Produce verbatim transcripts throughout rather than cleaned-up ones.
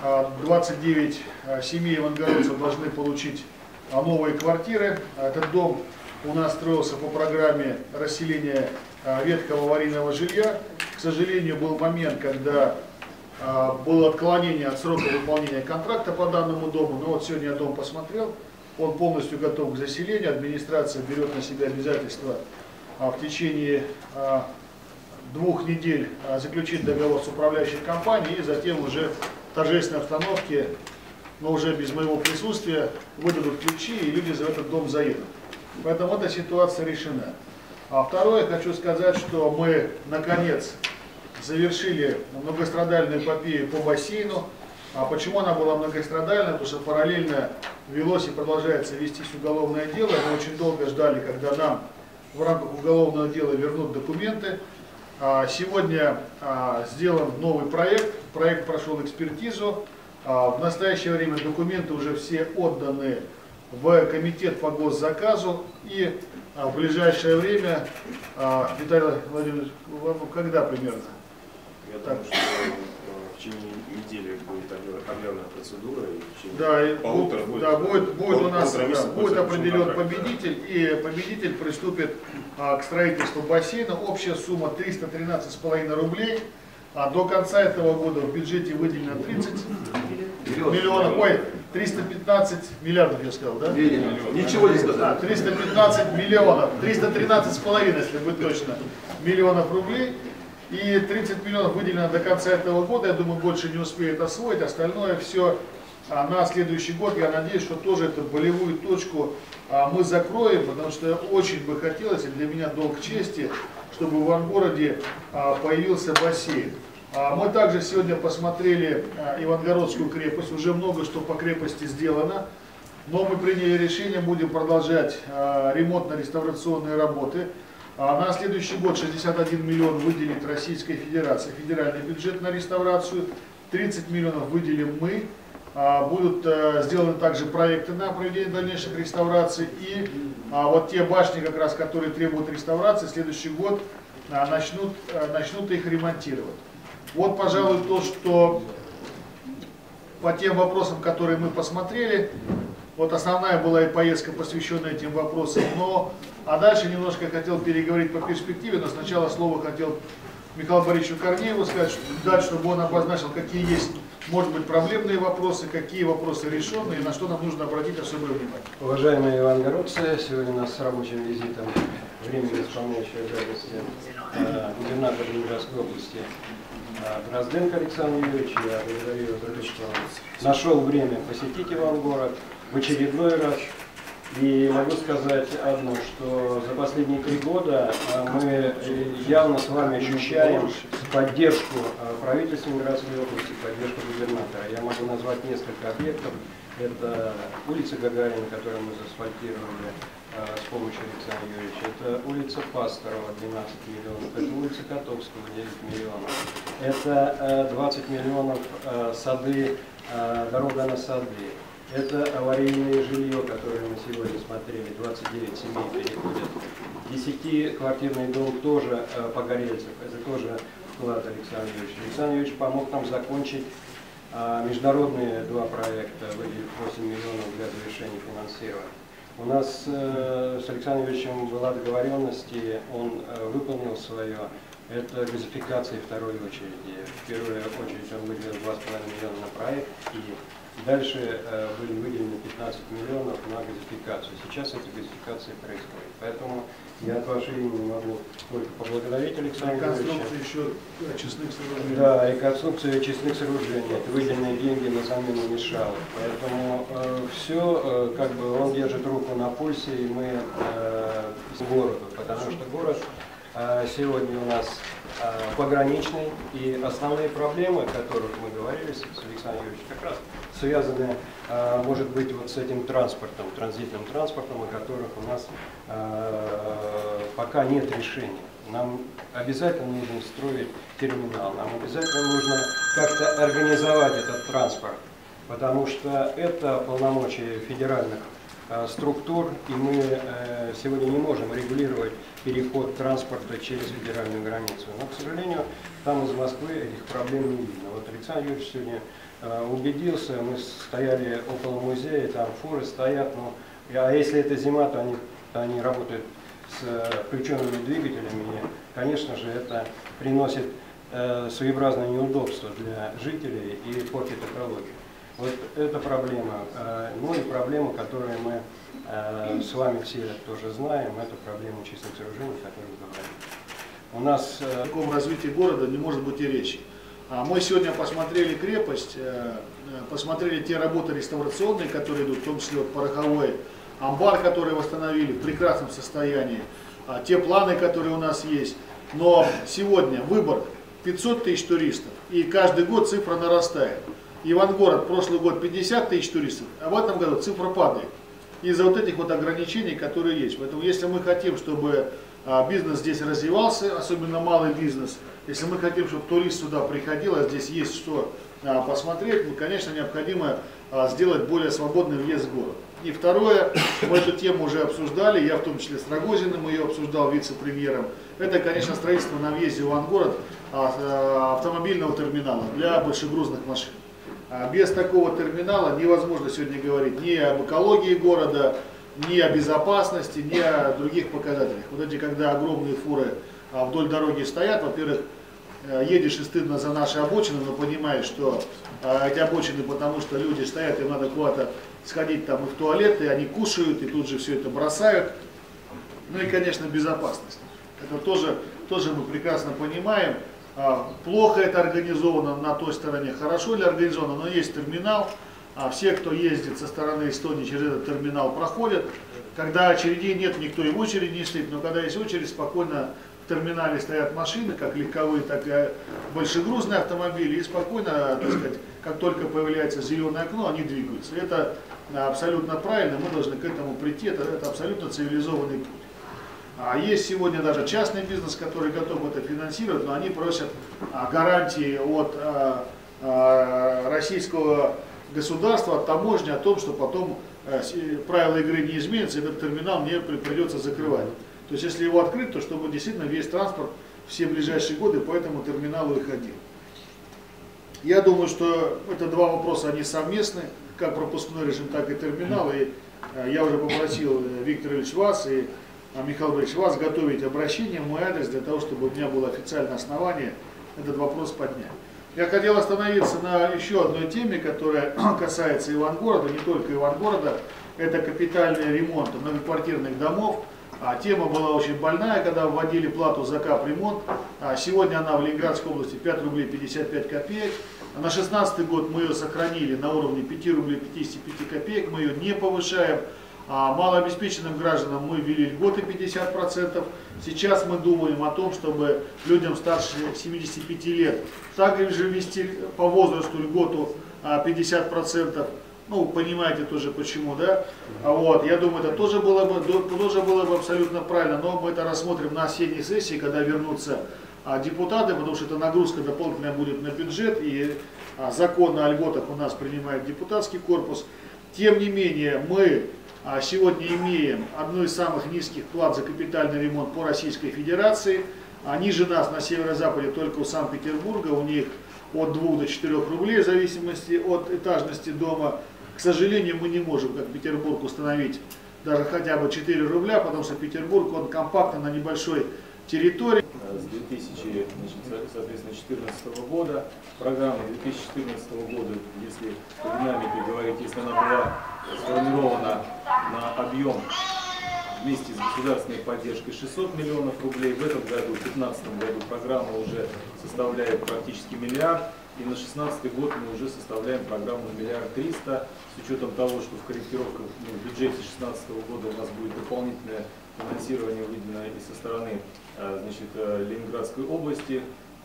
двадцать девять семей ивангородцев должны получить новые квартиры. Этот дом у нас строился по программе расселения ветхого аварийного жилья. К сожалению, был момент, когда было отклонение от срока выполнения контракта по данному дому. Но вот сегодня я дом посмотрел, он полностью готов к заселению. Администрация берет на себя обязательство в течение двух недель заключить договор с управляющей компанией и затем уже в торжественной обстановке, но уже без моего присутствия, выдадут ключи и люди за этот дом заедут. Поэтому эта ситуация решена. А второе, хочу сказать, что мы наконец завершили многострадальную эпопею по бассейну. А почему она была многострадальная? Потому что параллельно велось и продолжается вестись уголовное дело. Мы очень долго ждали, когда нам в рамках уголовного дела вернут документы. Сегодня сделан новый проект. Проект прошел экспертизу. В настоящее время документы уже все отданы в комитет по госзаказу. И в ближайшее время, Виталий Владимирович, когда примерно? Я думаю, что в течение недели будет объявлена процедура, и в течение да, полутора будет, да, будет, будет у нас да, будет, будет определен контракт. победитель, и победитель приступит а, к строительству бассейна. Общая сумма триста тринадцать с половиной рублей. А до конца этого года в бюджете выделено тридцать миллионов, ой, триста пятнадцать миллиардов, я сказал, да? Ничего не сказал. А, триста пятнадцать миллионов, триста тринадцать с половиной, если быть точно, миллионов рублей. И тридцать миллионов выделено до конца этого года. Я думаю, больше не успеет освоить. Остальное все а, на следующий год. Я надеюсь, что тоже эту болевую точку а, мы закроем, потому что очень бы хотелось, и для меня долг чести, чтобы в Ивангороде а, появился бассейн. А, мы также сегодня посмотрели а, Ивангородскую крепость. Уже много что по крепости сделано. Но мы приняли решение, будем продолжать а, ремонтно-реставрационные работы. На следующий год шестьдесят один миллион выделит Российская Федерация, федеральный бюджет на реставрацию, тридцать миллионов выделим мы. Будут сделаны также проекты на проведение дальнейших реставраций. И вот те башни, как раз, которые требуют реставрации, в следующий год начнут, начнут их ремонтировать. Вот, пожалуй, то, что по тем вопросам, которые мы посмотрели. Вот основная была и поездка, посвященная этим вопросам. Но, а дальше немножко хотел переговорить по перспективе, но сначала слово хотел Михаилу Борисовичу Корнееву сказать, дать, чтобы он обозначил, какие есть, может быть, проблемные вопросы, какие вопросы решенные, и на что нам нужно обратить особое внимание. Уважаемые ивангородцы, сегодня у нас с рабочим визитом временно исполняющий обязанности э, губернатора Ленинградской области э, Дрозденко Александр Юрьевич. Я благодарю его за то, что нашел время посетить Ивангород в очередной раз. И могу сказать одно, что за последние три года мы явно с вами ощущаем поддержку правительства Ленинградской области, поддержку губернатора. Я могу назвать несколько объектов. Это улица Гагарина, которую мы заасфальтировали с помощью Александра Юрьевича. Это улица Пасторова, двенадцать миллионов. Это улица Котовского, девять миллионов. Это двадцать миллионов сады, дорога на сады. Это аварийное жилье, которое мы сегодня смотрели, двадцать девять семей переходят. Десятиквартирный дом тоже э, Погорельцев, это тоже вклад Александра Юрьевича. Александр Юрьевич помог нам закончить э, международные два проекта, выделив восемь миллионов для завершения финансирования. У нас э, с Александром Юрьевичем была договоренность, и он э, выполнил свое. Это газификация второй очереди. В первую очередь он выделил два с половиной миллиона на проект, и дальше э, были выделены пятнадцать миллионов на газификацию. Сейчас эта газификация происходит. Поэтому я от вашего имени могу только поблагодарить Александра Юрьевича. Реконструкция еще очистных сооружений. Да, реконструкция очистных сооружений. Это выделенные деньги на замену мешалок. Поэтому э, все, э, как бы он держит руку на пульсе, и мы э, с городу, потому что город э, сегодня у нас э, пограничный, и основные проблемы, о которых мы говорили с Александром Юрьевичем, как раз связаны, э, может быть, вот с этим транспортом, транзитным транспортом, о которых у нас э, пока нет решения. Нам обязательно нужно строить терминал, нам обязательно нужно как-то организовать этот транспорт, потому что это полномочия федеральных э, структур, и мы э, сегодня не можем регулировать переход транспорта через федеральную границу. Но, к сожалению, там из Москвы этих проблем не видно. Вот Александр Юрьевич сегодня убедился, мы стояли около музея, там фуры стоят, ну, а если это зима, то они, то они работают с включенными двигателями, и, конечно же, это приносит э, своеобразное неудобство для жителей и портит экологию. Вот эта проблема. Э, ну и проблема, которую мы э, с вами все тоже знаем, это проблема чистых сооружений, о которой мы говорим. У нас э, о таком развитии города не может быть и речи. Мы сегодня посмотрели крепость, посмотрели те работы реставрационные, которые идут, в том числе вот пороховой амбар, который восстановили в прекрасном состоянии, те планы, которые у нас есть. Но сегодня выбор пятьсот тысяч туристов, и каждый год цифра нарастает. Ивангород прошлый год пятьдесят тысяч туристов, а в этом году цифра падает из-за вот этих вот ограничений, которые есть. Поэтому если мы хотим, чтобы бизнес здесь развивался, особенно малый бизнес, если мы хотим, чтобы турист сюда приходил, а здесь есть что посмотреть, ну, конечно, необходимо сделать более свободный въезд в город. И второе, мы эту тему уже обсуждали, я в том числе с Рогозиным ее обсуждал, вице-премьером, это, конечно, строительство на въезде в Ивангород автомобильного терминала для большегрузных машин. Без такого терминала невозможно сегодня говорить ни об экологии города, ни о безопасности, ни о других показателях. Вот эти, когда огромные фуры вдоль дороги стоят, во-первых, едешь и стыдно за наши обочины, но понимаешь, что эти обочины, потому что люди стоят, им надо куда-то сходить там и в туалет, и они кушают, и тут же все это бросают. Ну и, конечно, безопасность. Это тоже, тоже мы прекрасно понимаем. Плохо это организовано на той стороне, хорошо ли организовано, но есть терминал. Все, кто ездит со стороны Эстонии, через этот терминал проходят. Когда очередей нет, никто и в очередь не стоит, но когда есть очередь, спокойно в терминале стоят машины, как легковые, так и большегрузные автомобили, и спокойно, так сказать, как только появляется зеленое окно, они двигаются. Это абсолютно правильно, мы должны к этому прийти, это, это абсолютно цивилизованный путь. А есть сегодня даже частный бизнес, который готов это финансировать, но они просят гарантии от а, а, российского государства, от таможни о том, что потом а, правила игры не изменятся, этот терминал мне придется закрывать. То есть если его открыть, то чтобы действительно весь транспорт все ближайшие годы по этому терминалу и ходил. Я думаю, что это два вопроса, они совместны, как пропускной режим, так и терминал. И а, я уже попросил Виктора Ильича вас и Михаил Борисович, вас готовить обращение в мой адрес, для того, чтобы у меня было официальное основание этот вопрос поднять. Я хотел остановиться на еще одной теме, которая касается Ивангорода, не только Ивангорода, это капитальный ремонт многоквартирных домов. А тема была очень больная, когда вводили плату за капремонт. А сегодня она в Ленинградской области пять рублей пятьдесят пять копеек. На две тысячи шестнадцатый год мы ее сохранили на уровне пять рублей пятьдесят пять копеек, мы ее не повышаем. А малообеспеченным гражданам мы ввели льготы пятьдесят процентов. Сейчас мы думаем о том, чтобы людям старше семидесяти пяти лет также ввести по возрасту льготу пятьдесят процентов. Ну, понимаете тоже почему, да? Вот, я думаю, это тоже было бы, тоже было бы абсолютно правильно, но мы это рассмотрим на осенней сессии, когда вернутся депутаты, потому что это нагрузка дополнительная будет на бюджет, и закон о льготах у нас принимает депутатский корпус. Тем не менее, мы сегодня имеем одну из самых низких плат за капитальный ремонт по Российской Федерации. Ниже нас на северо-западе только у Санкт-Петербурга, у них от двух до четырёх рублей в зависимости от этажности дома. К сожалению, мы не можем, как Петербург, установить даже хотя бы четыре рубля, потому что Петербург, он компактно на небольшой территории. С две тысячи четырнадцатого года, программа две тысячи четырнадцатого года, если по динамике говорить, если она была сформирована на объем вместе с государственной поддержкой шестьсот миллионов рублей, в этом году, в две тысячи пятнадцатом году, программа уже составляет практически миллиард, и на две тысячи шестнадцатый год мы уже составляем программу на миллиард триста, с учетом того, что в корректировках, ну, в бюджете две тысячи шестнадцатого года у нас будет дополнительное финансирование выделено и со стороны, значит, Ленинградской области,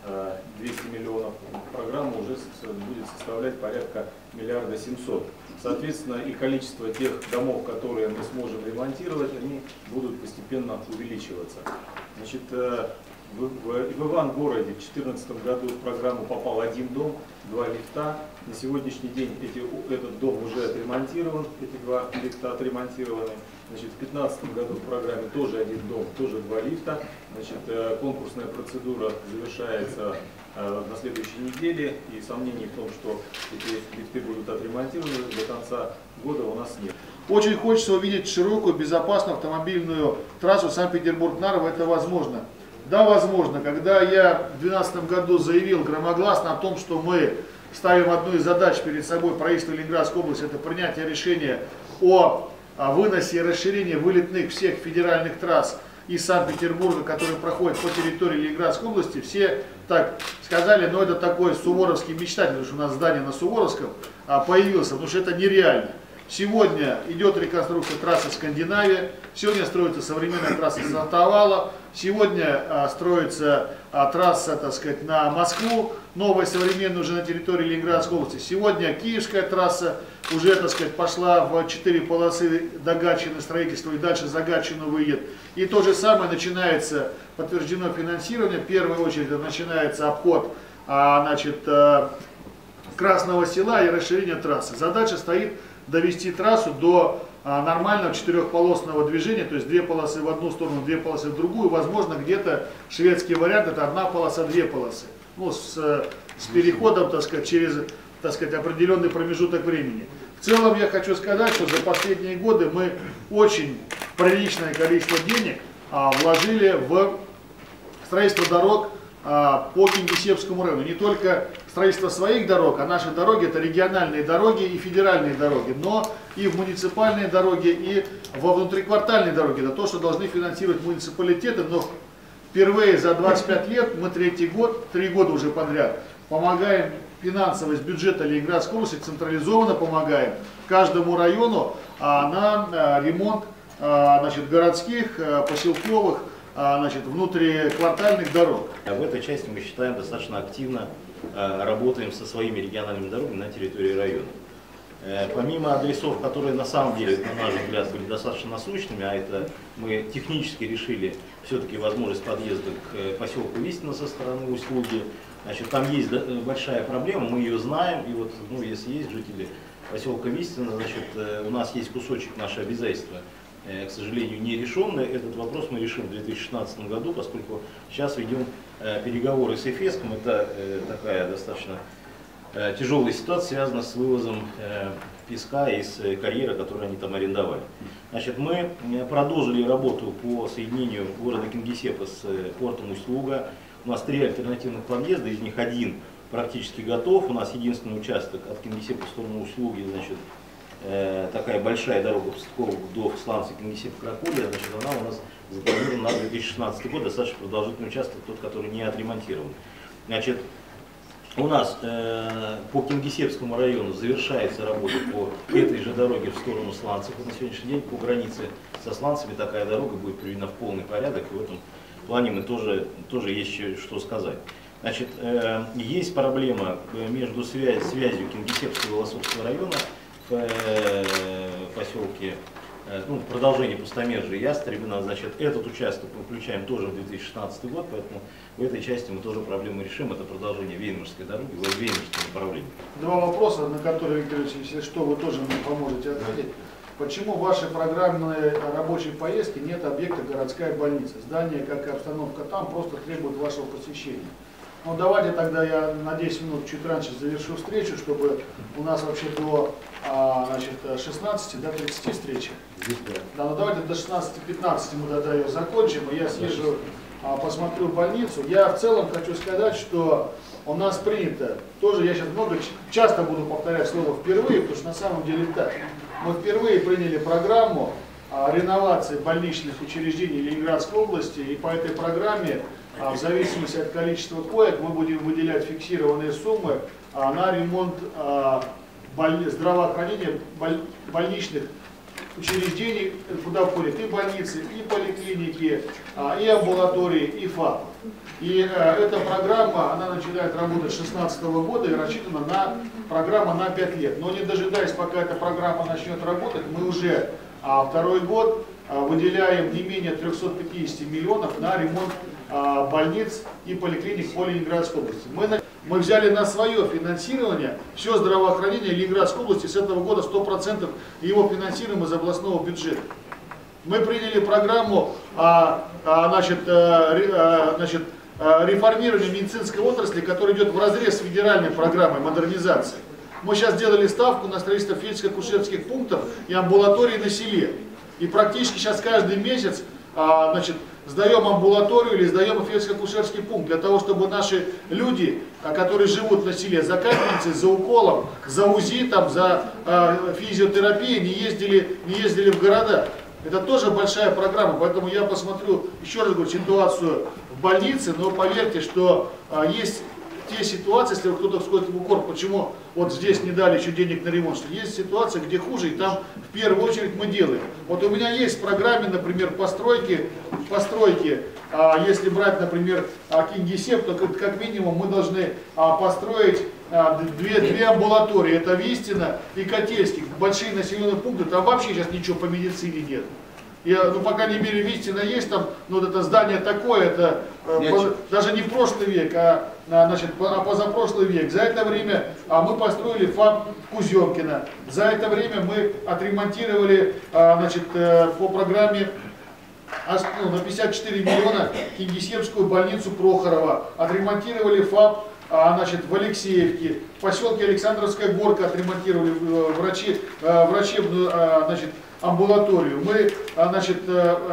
двести миллионов, программа уже будет составлять порядка миллиарда семьсот. Соответственно, и количество тех домов, которые мы сможем ремонтировать, они будут постепенно увеличиваться. Значит, В, в, в Ивангороде в две тысячи четырнадцатом году в программу попал один дом, два лифта. На сегодняшний день эти, этот дом уже отремонтирован, эти два лифта отремонтированы. Значит, в две тысячи пятнадцатом году в программе тоже один дом, тоже два лифта. Значит, конкурсная процедура завершается на следующей неделе, и сомнений в том, что эти лифты будут отремонтированы до конца года, у нас нет. Очень хочется увидеть широкую, безопасную автомобильную трассу Санкт-Петербург-Нарва. Это возможно. Да, возможно. Когда я в две тысячи двенадцатом году заявил громогласно о том, что мы ставим одну из задач перед собой правительства Ленинградской области, это принятие решения о выносе и расширении вылетных всех федеральных трасс из Санкт-Петербурга, которые проходят по территории Ленинградской области, все так сказали, но это такой суворовский мечтатель, потому что у нас здание на Суворовском появился, потому что это нереально. Сегодня идет реконструкция трассы Скандинавия, сегодня строится современная трасса Сантовала, сегодня а, строится а, трасса, так сказать, на Москву, новая современная уже на территории Ленинградской области. Сегодня Киевская трасса уже, так сказать, пошла в четыре полосы до Гатчины строительства и дальше за Гатчину выйдет. И то же самое начинается, подтверждено финансирование, в первую очередь начинается обход а, значит, а, Красного Села и расширение трассы. Задача стоит довести трассу до а, нормального четырехполосного движения, то есть две полосы в одну сторону, две полосы в другую. Возможно, где-то шведский вариант — это одна полоса, две полосы. Ну, с, с переходом, так сказать, через, так сказать, определенный промежуток времени. В целом я хочу сказать, что за последние годы мы очень приличное количество денег а, вложили в строительство дорог а, по Кингисеппскому району. Не только строительство своих дорог, а наши дороги — это региональные дороги и федеральные дороги, но и в муниципальные дороги, и во внутриквартальные дороги. Это то, что должны финансировать муниципалитеты, но впервые за двадцать пять лет мы третий год, три года уже подряд, помогаем финансово из бюджета Ленинградской области, централизованно помогаем каждому району а, на а, ремонт а, значит, городских, а, поселковых, а, значит, внутриквартальных дорог. В этой части мы считаем достаточно активно а, работаем со своими региональными дорогами на территории района. Помимо адресов, которые на самом деле, на наш взгляд, были достаточно насущными, а это мы технически решили все-таки возможность подъезда к поселку Вистино со стороны Усть-Луги. Значит, там есть большая проблема, мы ее знаем, и вот, ну, если есть жители поселка Вистино, значит, у нас есть кусочек нашего обязательства, к сожалению, не решенный. Этот вопрос мы решим в две тысячи шестнадцатом году, поскольку сейчас ведем переговоры с Эфеском, это такая достаточно тяжелая ситуация, связана с вывозом э, песка из э, карьера, который они там арендовали. Значит, мы продолжили работу по соединению города Кингисеппа с э, портом Усть-Луга. У нас три альтернативных подъезда, из них один практически готов. У нас единственный участок от Кингисеппа в сторону Усть-Луги, значит, э, такая большая дорога до станции Кингисепп-Кракулья, значит, она у нас запланирована на две тысячи шестнадцатый год, достаточно продолжительный участок, тот, который не отремонтирован. Значит, у нас э, по Кингисеппскому району завершается работа по этой же дороге в сторону Сланцев. На сегодняшний день по границе со Сланцами такая дорога будет приведена в полный порядок, и в этом плане мы тоже, тоже есть что сказать. Значит, э, есть проблема между связь, связью Кингисеппского и Волосовского района в э, поселке, э, ну, продолжение Пустомержа и Ястребина. Значит, этот участок мы включаем тоже в две тысячи шестнадцатый год, поэтому в этой части мы тоже проблему решим. Это продолжение Веймарской дороги в Веймарском направлении. Два вопроса, на которые, Виктор Ильич, если что, вы тоже мне поможете ответить. Почему в вашей программной рабочей поездке нет объекта городская больница? Здание, как и обстановка там, просто требует вашего посещения. Ну давайте тогда я на десять минут чуть раньше завершу встречу, чтобы у нас вообще до а, значит, шестнадцати, до тридцати встречи. Да, ну давайте до шестнадцати пятнадцати мы тогда ее закончим, и я съезжу, а, посмотрю больницу. Я в целом хочу сказать, что у нас принято, тоже я сейчас много, часто буду повторять слово «впервые», потому что на самом деле так. Мы впервые приняли программу а, реновации больничных учреждений Ленинградской области, и по этой программе, а, в зависимости от количества коек, мы будем выделять фиксированные суммы а, на ремонт а, боль... здравоохранения боль... больничных учреждений, куда входят и больницы, и поликлиники, а, и амбулатории, и ФАП. И а, эта программа, она начинает работать с две тысячи шестнадцатого года и рассчитана на программу на пять лет. Но не дожидаясь, пока эта программа начнет работать, мы уже а, второй год а, выделяем не менее трёхсот пятидесяти миллионов на ремонт а, больниц и поликлиник по Ленинградской области. Мы, на, мы взяли на свое финансирование все здравоохранение Ленинградской области, с этого года сто процентов его финансируем из областного бюджета. Мы приняли программу а, а, значит, а, а, значит, а, реформирования медицинской отрасли, которая идет вразрез с федеральной программой модернизации. Мы сейчас сделали ставку на строительство фельдшерско-акушерских пунктов и амбулаторий на селе. И практически сейчас каждый месяц а, значит, сдаем амбулаторию или сдаем фельдшерско-акушерский пункт, для того, чтобы наши люди, а, которые живут на селе, за капельницей, за уколом, за УЗИ, там, за а, физиотерапией, не ездили, не ездили в города. Это тоже большая программа, поэтому я посмотрю, еще раз говорю, ситуацию в больнице, но поверьте, что а, есть те ситуации, если кто-то сходит в укор, почему вот здесь не дали еще денег на ремонт, что есть ситуация, где хуже, и там в первую очередь мы делаем. Вот у меня есть в программе, например, постройки, постройки, а, если брать, например, а, Кингисепп, то как, как минимум мы должны а, построить а, две, две амбулатории, это Вистина и Котельский, большие населенные пункты, там вообще сейчас ничего по медицине нет. Я, ну, по крайней мере, Вистина есть там, но вот это здание такое, это э, по, даже не прошлый век, а, а, значит, а позапрошлый век. За это время а, мы построили ФАП Куземкина. За это время мы отремонтировали а, значит, э, по программе ну, на пятьдесят четыре миллиона Кингисеппскую больницу Прохорова. Отремонтировали ФАП а, значит, в Алексеевке. В поселке Александровская Горка отремонтировали э, врачи, э, врачебную э, значит, амбулаторию. Мы, значит,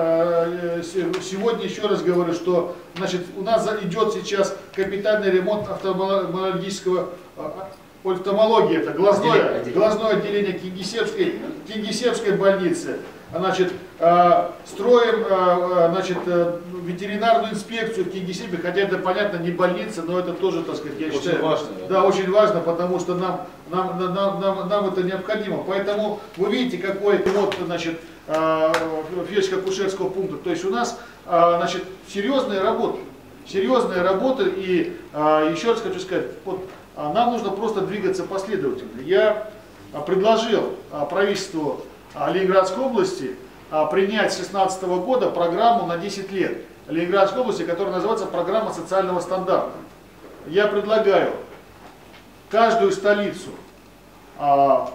сегодня еще раз говорю, что, значит, у нас идет сейчас капитальный ремонт офтальмологического, офтальмологии, это глазное, глазное отделение Кингисеппской, Кингисеппской больницы. Значит, строим, значит, ветеринарную инспекцию в Кингисеппе, хотя это, понятно, не больница, но это тоже, так сказать, я очень считаю, важно, да? Да, очень важно, потому что нам, нам, нам, нам, нам это необходимо. Поэтому вы видите, какой вот, значит, фельдшерско-акушерского пункта. То есть у нас, значит, серьезная работа, серьезная работа, и еще раз хочу сказать, вот, нам нужно просто двигаться последовательно. Я предложил правительству Ленинградской области принять с две тысячи шестнадцатого года программу на десять лет Ленинградской области, которая называется программа социального стандарта. Я предлагаю каждую столицу а,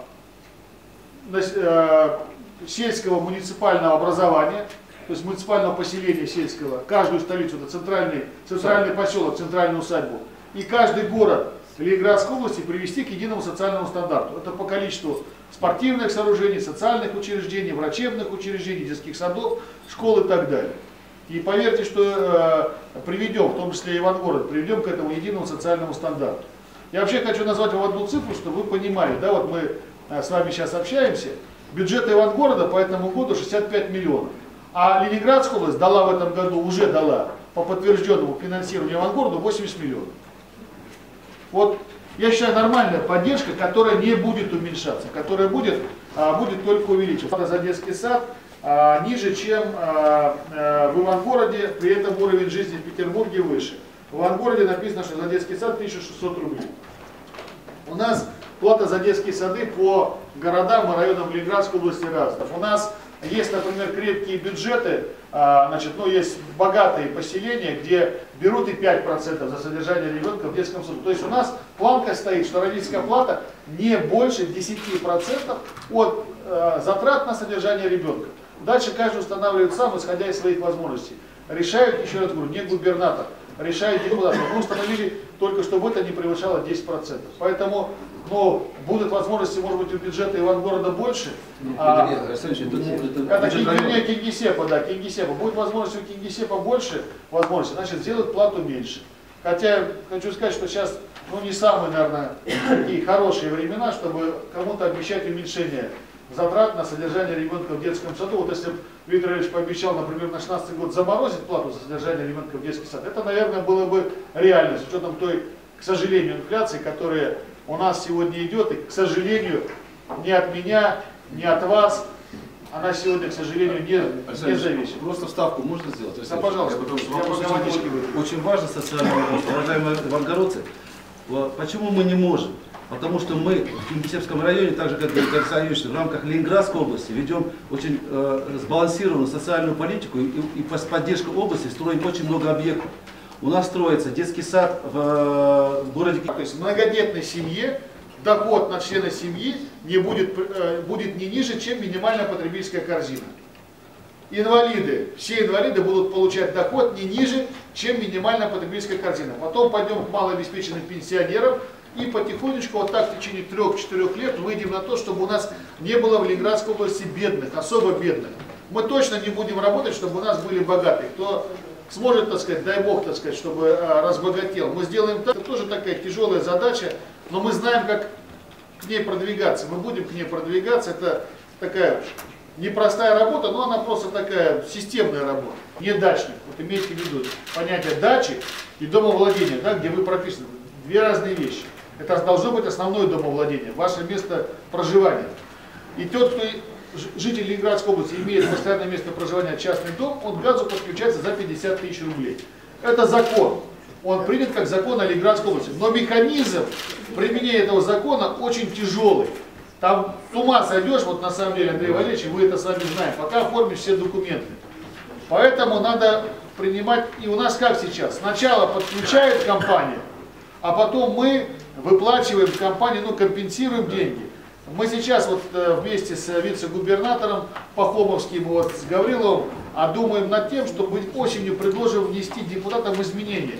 а, сельского муниципального образования, то есть муниципального поселения сельского, каждую столицу, это центральный, центральный поселок, центральную усадьбу, и каждый город Ленинградской области привести к единому социальному стандарту. Это по количеству спортивных сооружений, социальных учреждений, врачебных учреждений, детских садов, школ и так далее. И поверьте, что э, приведем, в том числе и Ивангород, приведем к этому единому социальному стандарту. Я вообще хочу назвать вам одну цифру, чтобы вы понимали, да, вот мы э, с вами сейчас общаемся, бюджет Ивангорода по этому году шестьдесят пять миллионов, а Ленинградская область дала в этом году, уже дала по подтвержденному финансированию Ивангороду восемьдесят миллионов. Вот, я считаю, нормальная поддержка, которая не будет уменьшаться, которая будет, а, будет только увеличиваться. За детский сад а, ниже, чем а, а, в Ивангороде, при этом уровень жизни в Петербурге выше. В Ивангороде написано, что за детский сад тысяча шестьсот рублей. У нас плата за детские сады по городам и районам Ленинградской области разная. У нас есть, например, крепкие бюджеты, а, значит, ну, есть богатые поселения, где берут и пять процентов за содержание ребенка в детском саду. То есть у нас планка стоит, что родительская плата не больше десяти процентов от э, затрат на содержание ребенка. Дальше каждый устанавливает сам, исходя из своих возможностей. Решают, еще раз говорю, не губернатор, решает депутат. Мы установили только, чтобы это не превышало десять процентов. Поэтому, ну, будут возможности, может быть, у бюджета Ивангорода больше. Нет, а, нет, Александр Ильич, это, это, это, вернее, Кингисеппа, да, Кингисеппа. Будет возможность у Кингисеппа больше возможности, значит, сделать плату меньше. Хотя, хочу сказать, что сейчас, ну, не самые, наверное, такие хорошие времена, чтобы кому-то обещать уменьшение затрат на содержание ребенка в детском саду. Вот если Виктор Ильич пообещал, например, на шестнадцатый год заморозить плату за содержание ребенка в детский сад, это, наверное, было бы реально, с учетом той, к сожалению, инфляции, которая у нас сегодня идет, и, к сожалению, не от меня, не от вас, она сегодня, к сожалению, не, не зависит. Просто вставку можно сделать? Да, пожалуйста. Потому что Я вопрос пока очень, водички выпью. очень важный социальный вопрос. Уважаемые ивангородцы, Вот почему мы не можем? Потому что мы в Кингисеппском районе, так же как и Александр Юрьевич, в рамках Ленинградской области ведем очень э, сбалансированную социальную политику и, и по поддержку области строим очень много объектов. У нас строится детский сад в, в городе. То есть в многодетной семье доход на члена семьи не будет, э, будет не ниже, чем минимальная потребительская корзина. Инвалиды, все инвалиды будут получать доход не ниже, чем минимальная потребительская корзина. Потом пойдем к малообеспеченным пенсионерам и потихонечку вот так в течение трех-четырех лет выйдем на то, чтобы у нас не было в Ленинградской области бедных, особо бедных. Мы точно не будем работать, чтобы у нас были богатые. Кто сможет, так сказать, дай бог, так сказать, чтобы разбогател. Мы сделаем так. Это тоже такая тяжелая задача, но мы знаем, как к ней продвигаться. Мы будем к ней продвигаться. Это такая непростая работа, но она просто такая системная работа. Не дачник. Вот имейте в виду понятие дачи и домовладения, да, где вы прописаны. Две разные вещи. Это должно быть основное домовладение, ваше место проживания. И тот, кто житель Ленинградской области имеет постоянное место проживания, частный дом, он к газу подключается за пятьдесят тысяч рублей. Это закон. Он принят как закон о Ленинградской области. Но механизм применения этого закона очень тяжелый. Там с ума сойдешь, вот на самом деле, Андрей Валерьевич, вы это сами знаете, пока оформишь все документы. Поэтому надо принимать, и у нас как сейчас, сначала подключает компания, а потом мы выплачиваем компании, ну компенсируем деньги. Мы сейчас вот вместе с вице-губернатором Пахомовским, вот с Гавриловым, а думаем над тем, чтобы осенью предложим внести депутатам изменения.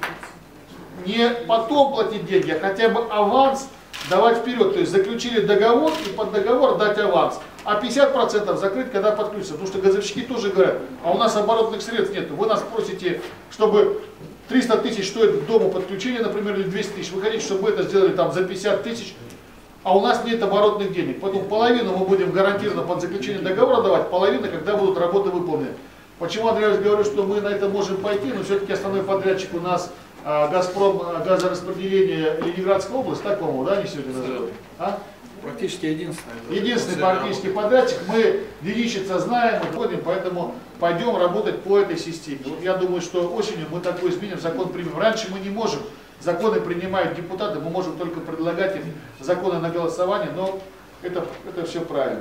Не потом платить деньги, а хотя бы аванс давать вперед. То есть заключили договор и под договор дать аванс. А пятьдесят процентов закрыть, когда подключится. Потому что газовщики тоже говорят, а у нас оборотных средств нет. Вы нас просите, чтобы триста тысяч стоит к дому подключение, например, или двести тысяч. Вы хотите, чтобы мы это сделали там за пятьдесят тысяч, а у нас нет оборотных денег. Поэтому половину мы будем гарантированно под заключение договора давать, половину, когда будут работы выполнены. Почему, Андрей Ильич, говорю, что мы на это можем пойти, но все-таки основной подрядчик у нас а, Газпром а, газораспределение Ленинградской области, так, по-моему, да, они сегодня называют? А? Практически единственный. Единственный практически подрядчик. Мы Денищица знаем, мы ходим, поэтому пойдем работать по этой системе. Вот я думаю, что осенью мы такой изменим, закон примем. Раньше мы не можем. Законы принимают депутаты, мы можем только предлагать им законы на голосование, но это, это все правильно.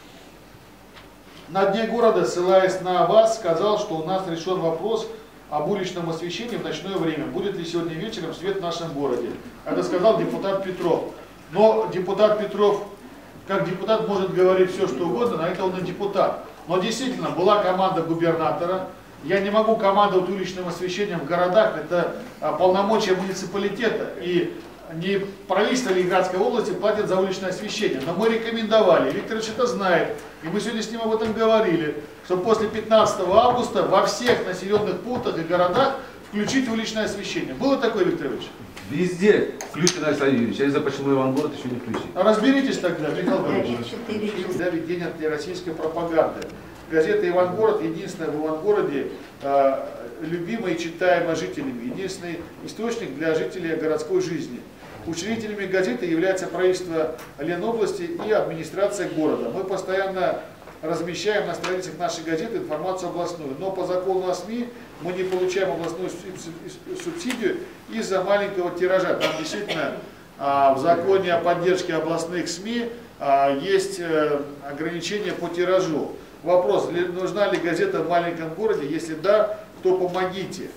На Дне города, ссылаясь на вас, сказал, что у нас решен вопрос об уличном освещении в ночное время. Будет ли сегодня вечером свет в нашем городе? Это сказал депутат Петров. Но депутат Петров, как депутат, может говорить все, что угодно, на это он и депутат. Но действительно, была команда губернатора. Я не могу командовать уличным освещением в городах, это полномочия муниципалитета. И не правительство Ленинградской области платит за уличное освещение. Но мы рекомендовали, Викторович это знает, и мы сегодня с ним об этом говорили, что после пятнадцатого августа во всех населенных пунктах и городах включить уличное освещение. Было такое, Викторович? Везде включен, Александр Юрьевич. Я не знаю, почему Ивангород еще не включен. А разберитесь тогда, Михаил Борисович. Да, ведение антироссийской пропаганды. Газета «Ивангород» единственная в Ивангороде, э, любимая и читаемая жителями, единственный источник для жителей городской жизни. Учредителями газеты является правительство Ленобласти и администрация города. Мы постоянно размещаем на страницах нашей газеты информацию областную, но по закону о СМИ мы не получаем областную субсидию из-за маленького тиража. Там действительно э, в законе о поддержке областных СМИ э, есть э, ограничения по тиражу. Вопрос, нужна ли газета в маленьком городе? Если да, то помогите.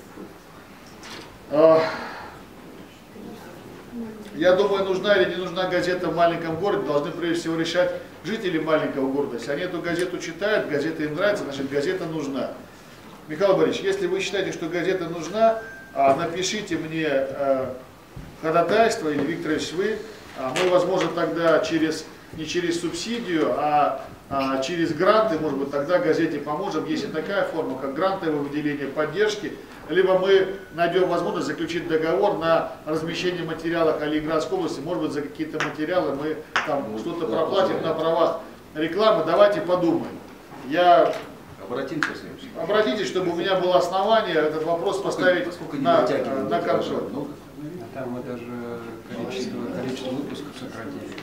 Я думаю, нужна или не нужна газета в маленьком городе, должны прежде всего решать жители маленького города. Если они эту газету читают, газета им нравится, значит газета нужна. Михаил Борисович, если вы считаете, что газета нужна, напишите мне ходатайство, или Викторович, вы, мы, возможно, тогда через, не через субсидию, а А через гранты, может быть, тогда газете поможем. Есть и такая форма, как грантовое выделение поддержки. Либо мы найдем возможность заключить договор на размещение материалов о Ленинградской области. Может быть, за какие-то материалы мы там что-то проплатим на правах рекламы. Давайте подумаем. Я... Обратимся, Обратитесь, чтобы у меня было основание этот вопрос поставить на, на контроль. Там мы даже количество, количество выпусков сократили.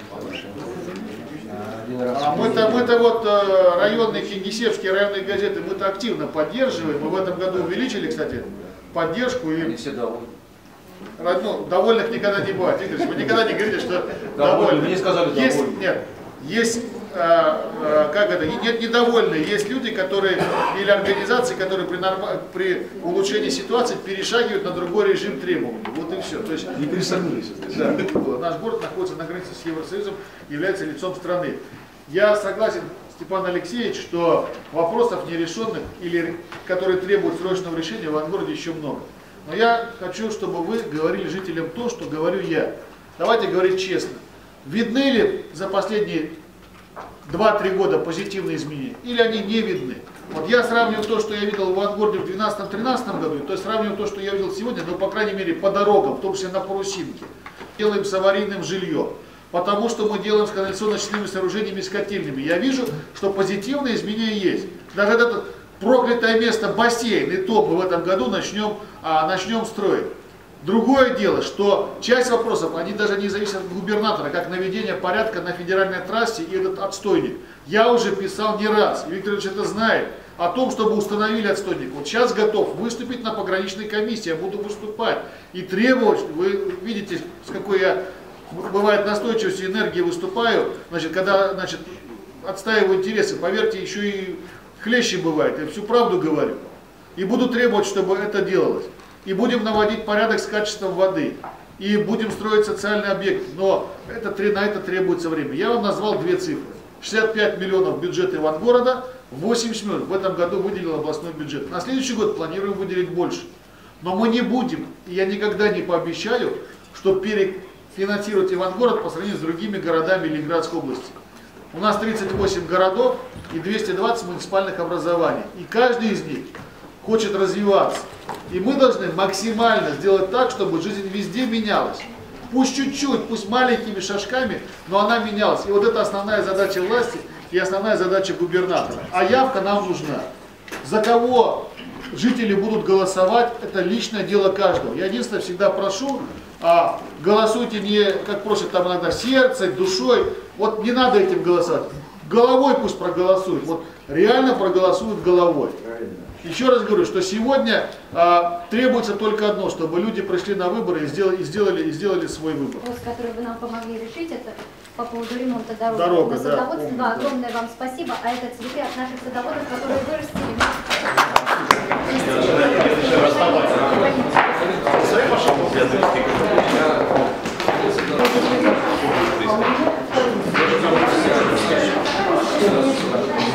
А мы-то мы-то вот районные кингисеппские районные газеты мы-то активно поддерживаем. Мы в этом году увеличили, кстати, поддержку. И... Они все довольны. ну, довольных никогда не бывает. Игорь, вы никогда не говорите, что Довольны. довольны. Мне сказали есть, довольны. Нет, есть, а, а, как это, нет недовольные, есть люди, которые, или организации, которые при, норма, при улучшении ситуации перешагивают на другой режим требований. Вот и все. То есть, Не перешагнули сейчас. да, наш город находится на границе с Евросоюзом, является лицом страны. Я согласен, Степан Алексеевич, что вопросов нерешенных, или которые требуют срочного решения, в Ивангороде еще много. Но я хочу, чтобы вы говорили жителям то, что говорю я. Давайте говорить честно. Видны ли за последние два-три года позитивные изменения, или они не видны? Вот я сравниваю то, что я видел в Ивангороде в две тысячи двенадцатом-тринадцатом году, то есть сравниваю то, что я видел сегодня, но, по крайней мере, по дорогам, в том числе на парусинке. Делаем с аварийным жильем. Потому что мы делаем с канализационно-очистными сооружениями, с котельными. Я вижу, что позитивные изменения есть. Даже это проклятое место бассейн, и то мы в этом году начнем, а, начнем строить. Другое дело, что часть вопросов, они даже не зависят от губернатора, как наведение порядка на федеральной трассе и этот отстойник. Я уже писал не раз, и Виктор Ильич это знает, о том, чтобы установили отстойник. Вот сейчас готов выступить на пограничной комиссии, я буду выступать и требовать, вы видите, с какой я, бывает, настойчивостью энергии выступаю, значит, когда, значит, отстаиваю интересы, поверьте, еще и хлеще бывает, я всю правду говорю. И буду требовать, чтобы это делалось. И будем наводить порядок с качеством воды. И будем строить социальный объект. Но это, на это требуется время. Я вам назвал две цифры. шестьдесят пять миллионов бюджета Ивангорода, восемьдесят миллионов в этом году выделил областной бюджет. На следующий год планируем выделить больше. Но мы не будем, и я никогда не пообещаю, что перефинансировать Ивангород по сравнению с другими городами Ленинградской области. У нас тридцать восемь городов и двести двадцать муниципальных образований. И каждый из них хочет развиваться. И мы должны максимально сделать так, чтобы жизнь везде менялась. Пусть чуть-чуть, пусть маленькими шажками, но она менялась. И вот это основная задача власти и основная задача губернатора. А явка нам нужна. За кого жители будут голосовать, это личное дело каждого. Я единственное всегда прошу, а, голосуйте не, как просят там иногда, сердцем, душой. Вот не надо этим голосовать. Головой пусть проголосуют. Вот реально проголосуют головой. Еще раз говорю, что сегодня а, требуется только одно, чтобы люди пришли на выборы и сделали, и сделали, и сделали свой выбор. Вопрос, который вы нам помогли решить, это по поводу ремонта дороги. Дорога, на садоводство. да, Огромное вам спасибо. А это цветы от наших садоводов, которые вырастили. Спасибо.